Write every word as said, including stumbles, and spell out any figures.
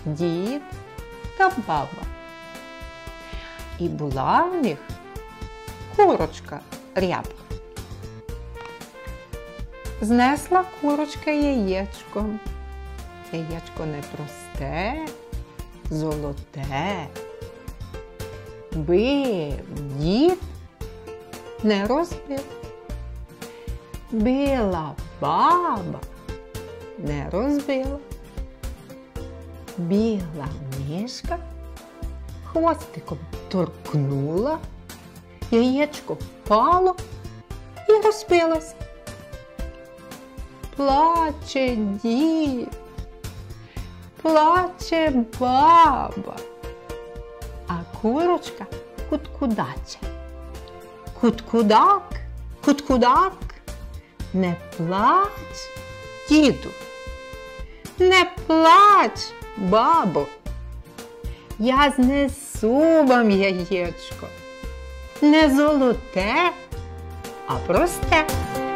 дід та баба. І була в них курочка рябка. Знесла курочка яєчко. Яєчко не просте, золоте. Бив дід, не розбив. Била баба, не розбила. Біла мишка хвостиком торкнула, яєчко впало і розбилось. Плаче дід, плаче баба, а курочка куткудаче. Куткудак, куткудак, не плач, діду, не плач, бабо, я знесу вам яєчко, не золоте, а просте.